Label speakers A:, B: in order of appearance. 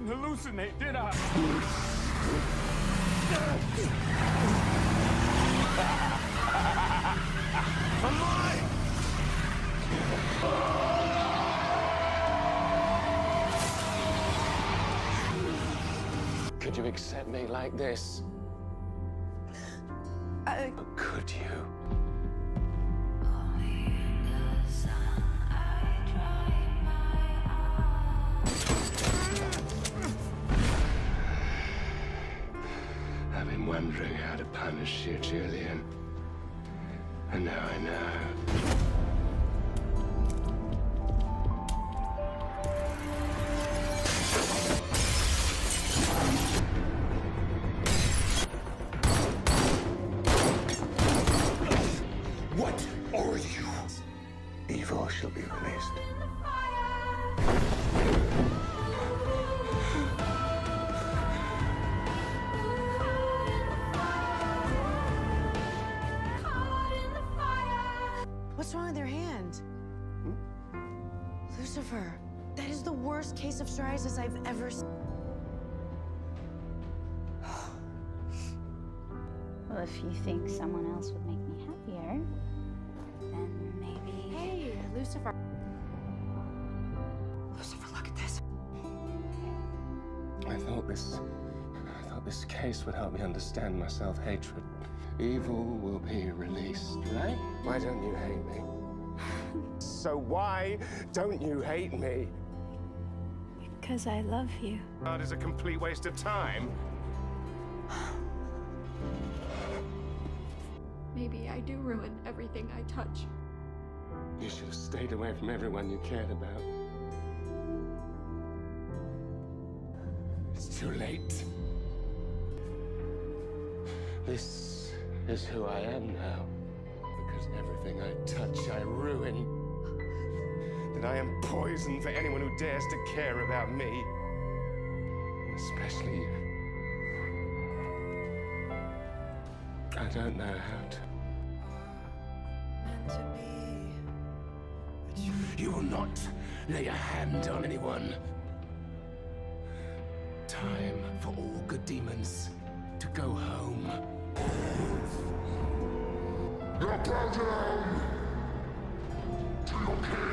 A: hallucinate, did I? I'm mine!
B: Could you accept me like this? But could you? I've been wondering how to punish you, Julian. And now I know. What are you? Evil shall be released.
C: What's wrong with your hand? Lucifer, that is the worst case of psoriasis I've ever seen.
D: Well, if you think someone else would make me happier, then maybe...
C: Hey, Lucifer. Lucifer, look at this.
B: I thought this case would help me understand my self-hatred. Evil will be released, right? Why don't you hate me? So why don't you hate me?
D: Because I love you.
B: That is a complete waste of time.
E: Maybe I do ruin everything I touch.
B: You should have stayed away from everyone you cared about. It's too late. This is who I am now. Because everything I touch, I ruin. That I am poison for anyone who dares to care about me. And especially you. I don't know how to. You will not lay a hand on anyone. Time for all good demons to go home. Now bow down to your king.